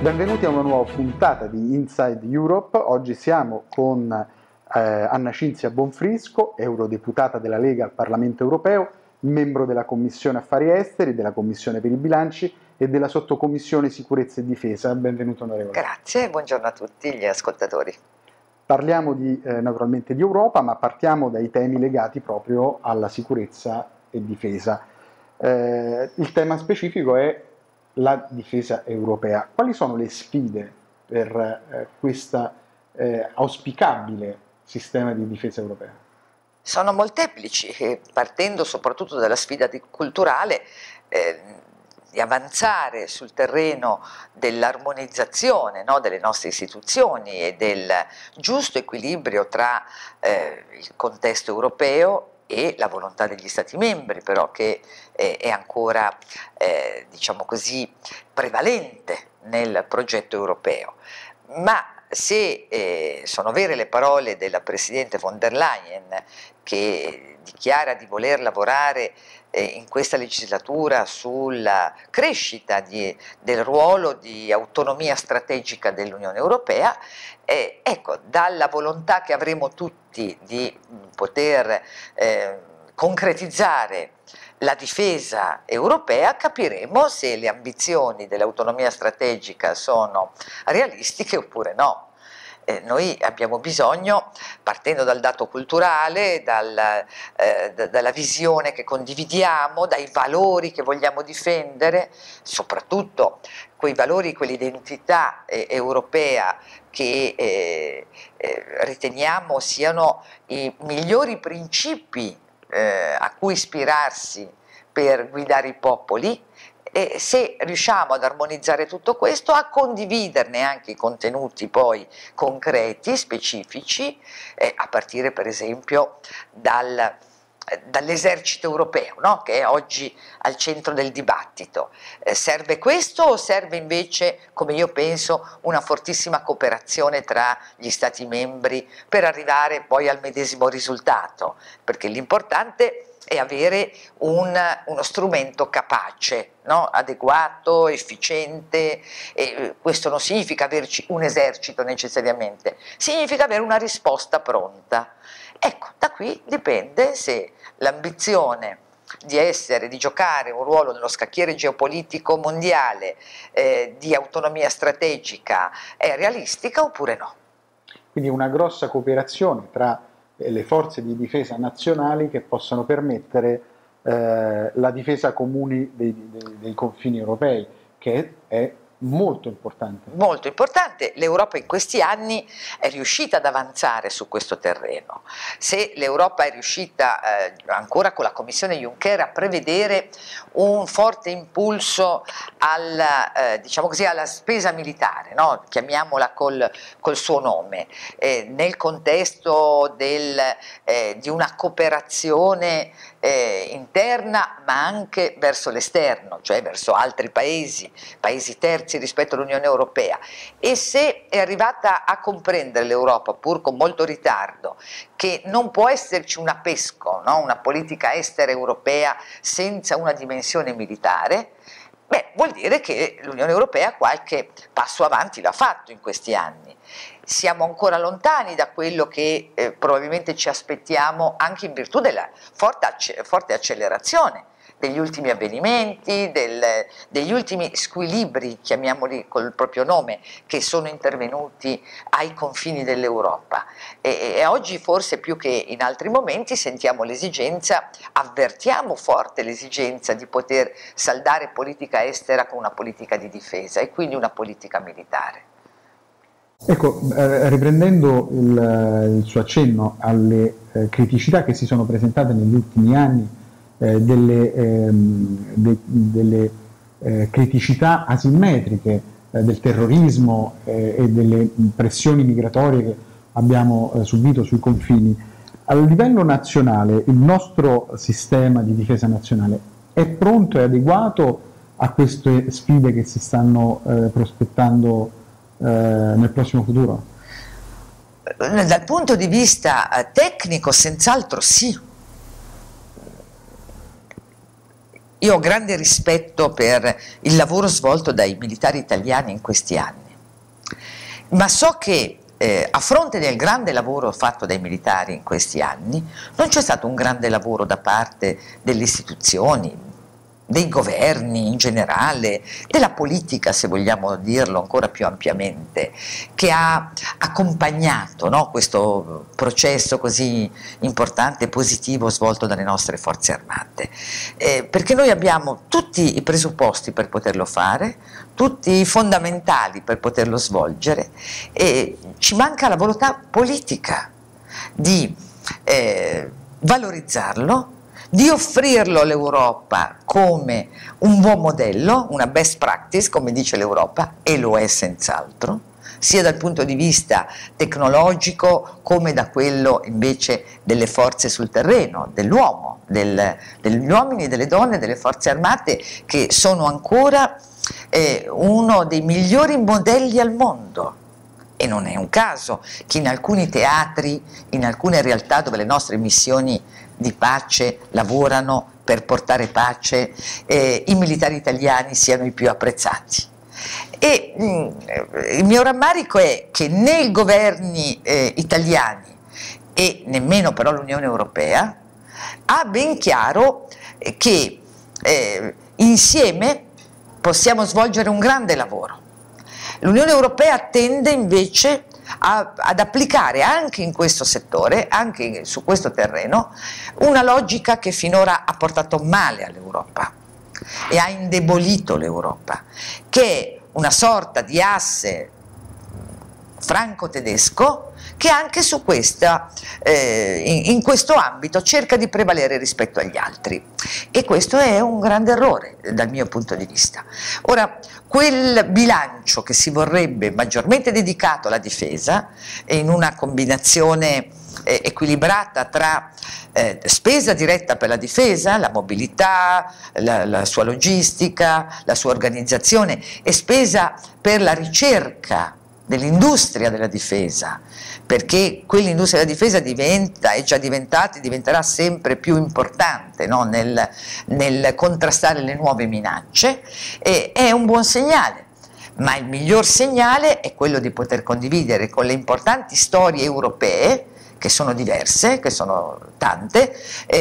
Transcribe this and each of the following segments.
Benvenuti a una nuova puntata di Inside Europe. Oggi siamo con Anna Cinzia Bonfrisco, eurodeputata della Lega al Parlamento Europeo, membro della Commissione Affari Esteri, della Commissione per i Bilanci e della Sottocommissione Sicurezza e Difesa. Benvenuto onorevole. Grazie, buongiorno a tutti gli ascoltatori. Parliamo naturalmente di Europa, ma partiamo dai temi legati proprio alla sicurezza e difesa. Il tema specifico è la difesa europea. Quali sono le sfide per questo auspicabile sistema di difesa europea? Sono molteplici, partendo soprattutto dalla sfida culturale, di avanzare sul terreno dell'armonizzazione, no, delle nostre istituzioni e del giusto equilibrio tra il contesto europeo e la volontà degli Stati membri, però, che è ancora, diciamo così, prevalente nel progetto europeo. Ma se sono vere le parole della Presidente von der Leyen, che dichiara di voler lavorare in questa legislatura sulla crescita del ruolo di autonomia strategica dell'Unione Europea, ecco, dalla volontà che avremo tutti di poter concretizzare la difesa europea, capiremo se le ambizioni dell'autonomia strategica sono realistiche oppure no. Noi abbiamo bisogno, partendo dal dato culturale, dalla visione che condividiamo, dai valori che vogliamo difendere, soprattutto quei valori, quell'identità europea che riteniamo siano i migliori principi a cui ispirarsi per guidare i popoli, e se riusciamo ad armonizzare tutto questo, a condividerne anche i contenuti poi concreti, specifici, a partire per esempio dall'esercito europeo, no? Che è oggi al centro del dibattito. Serve questo o serve invece, come io penso, una fortissima cooperazione tra gli Stati membri per arrivare poi al medesimo risultato? Perché l'importante è avere uno strumento capace, no? Adeguato, efficiente, e questo non significa averci un esercito necessariamente, significa avere una risposta pronta. Ecco, da qui dipende se l'ambizione di giocare un ruolo nello scacchiere geopolitico mondiale, di autonomia strategica, è realistica oppure no. Quindi una grossa cooperazione tra le forze di difesa nazionali che possano permettere la difesa comune dei confini europei, che è molto importante. Molto importante. L'Europa in questi anni è riuscita ad avanzare su questo terreno. Se l'Europa è riuscita, ancora con la Commissione Juncker, a prevedere un forte impulso diciamo così, alla spesa militare, no? Chiamiamola col suo nome, nel contesto di una cooperazione interna, ma anche verso l'esterno, cioè verso altri paesi terzi rispetto all'Unione Europea, e se è arrivata a comprendere l'Europa, pur con molto ritardo, che non può esserci una PESCO, no? Una politica estera europea senza una dimensione militare, vuol dire che l'Unione Europea qualche passo avanti l'ha fatto in questi anni. Siamo ancora lontani da quello che probabilmente ci aspettiamo, anche in virtù della forte accelerazione degli ultimi avvenimenti, degli ultimi squilibri, chiamiamoli col proprio nome, che sono intervenuti ai confini dell'Europa. E oggi forse più che in altri momenti sentiamo avvertiamo forte l'esigenza di poter saldare politica estera con una politica di difesa e quindi una politica militare. Ecco, riprendendo il suo accenno alle criticità che si sono presentate negli ultimi anni, delle criticità asimmetriche del terrorismo e delle pressioni migratorie che abbiamo subito sui confini, a livello nazionale il nostro sistema di difesa nazionale è pronto e adeguato a queste sfide che si stanno prospettando nel prossimo futuro? Dal punto di vista tecnico, senz'altro sì. io ho grande rispetto per il lavoro svolto dai militari italiani in questi anni, ma so che a fronte del grande lavoro fatto dai militari in questi anni, non c'è stato un grande lavoro da parte delle istituzioni, dei governi in generale, della politica, se vogliamo dirlo ancora più ampiamente, che ha accompagnato, no, questo processo così importante e positivo svolto dalle nostre forze armate, perché noi abbiamo tutti i presupposti per poterlo fare, tutti i fondamentali per poterlo svolgere, e ci manca la volontà politica di valorizzarlo, di offrirlo all'Europa come un buon modello, una best practice, come dice l'Europa, e lo è senz'altro, sia dal punto di vista tecnologico come da quello invece delle forze sul terreno, dell'uomo, degli uomini e delle donne, delle forze armate, che sono ancora uno dei migliori modelli al mondo. E non è un caso che in alcuni teatri, in alcune realtà dove le nostre missioni di pace lavorano per portare pace, i militari italiani siano i più apprezzati. E il mio rammarico è che né i governi italiani e nemmeno però l'Unione Europea ha ben chiaro che insieme possiamo svolgere un grande lavoro. L'Unione Europea tende invece ad applicare anche in questo settore, anche su questo terreno, una logica che finora ha portato male all'Europa e ha indebolito l'Europa, che è una sorta di asse franco-tedesco che anche su in questo ambito cerca di prevalere rispetto agli altri, e questo è un grande errore dal mio punto di vista. Ora, quel bilancio che si vorrebbe maggiormente dedicato alla difesa, in una combinazione equilibrata tra spesa diretta per la difesa, la mobilità, la sua logistica, la sua organizzazione, e spesa per la ricerca dell'industria della difesa, perché quell'industria della difesa è già diventata e diventerà sempre più importante, no? nel contrastare le nuove minacce, è un buon segnale. Ma il miglior segnale è quello di poter condividere con le importanti storie europee, che sono diverse, che sono tante,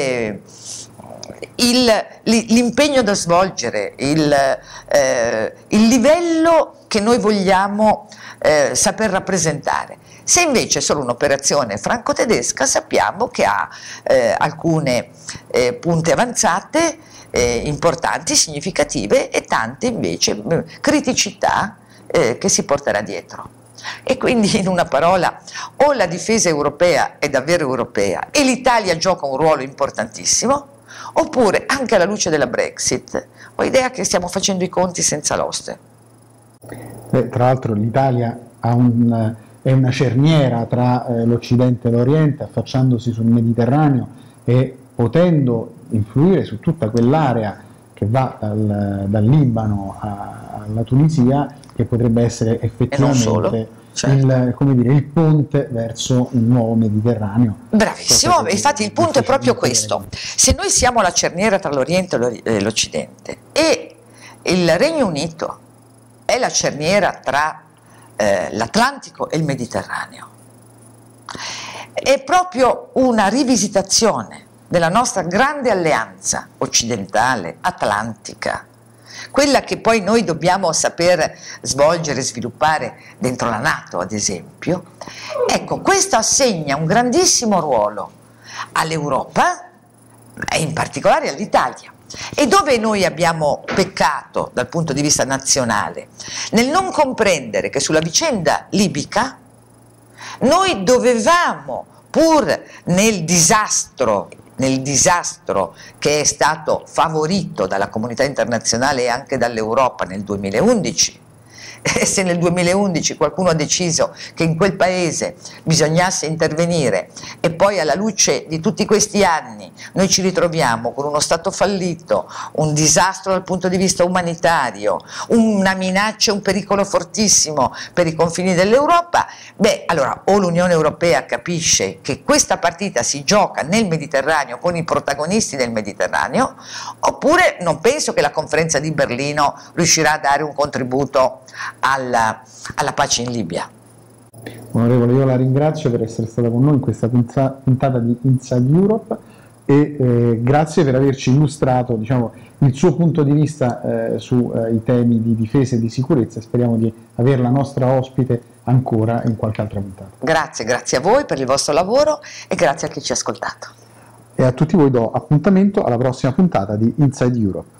l'impegno da svolgere, il livello che noi vogliamo saper rappresentare. Se invece è solo un'operazione franco-tedesca, sappiamo che ha alcune punte avanzate importanti, significative, e tante invece criticità che si porterà dietro. E quindi, in una parola, o la difesa europea è davvero europea e l'Italia gioca un ruolo importantissimo, oppure, anche alla luce della Brexit, ho idea che stiamo facendo i conti senza l'oste. Tra l'altro l'Italia è una cerniera tra l'Occidente e l'Oriente, affacciandosi sul Mediterraneo e potendo influire su tutta quell'area che va dal Libano alla Tunisia, che potrebbe essere effettivamente il ponte verso un nuovo Mediterraneo. Bravissimo, infatti il punto è proprio questo. Se noi siamo la cerniera tra l'Oriente e l'Occidente, e il Regno Unito è la cerniera tra l'Atlantico e il Mediterraneo, è proprio una rivisitazione della nostra grande alleanza occidentale, atlantica, quella che poi noi dobbiamo saper svolgere e sviluppare dentro la NATO, ad esempio. Ecco, questo assegna un grandissimo ruolo all'Europa e in particolare all'Italia. E dove noi abbiamo peccato dal punto di vista nazionale? Nel non comprendere che sulla vicenda libica noi dovevamo, pur nel disastro che è stato favorito dalla comunità internazionale e anche dall'Europa nel 2011, E se nel 2011 qualcuno ha deciso che in quel paese bisognasse intervenire e poi alla luce di tutti questi anni noi ci ritroviamo con uno Stato fallito, un disastro dal punto di vista umanitario, una minaccia, un pericolo fortissimo per i confini dell'Europa, beh, allora o l'Unione Europea capisce che questa partita si gioca nel Mediterraneo con i protagonisti del Mediterraneo, oppure non penso che la conferenza di Berlino riuscirà a dare un contributo alla pace in Libia. Onorevole, io la ringrazio per essere stata con noi in questa puntata di Inside Europe e grazie per averci illustrato, diciamo, il suo punto di vista sui temi di difesa e di sicurezza. Speriamo di avere la nostra ospite ancora in qualche altra puntata. Grazie a voi per il vostro lavoro e grazie a chi ci ha ascoltato. E a tutti voi do appuntamento alla prossima puntata di Inside Europe.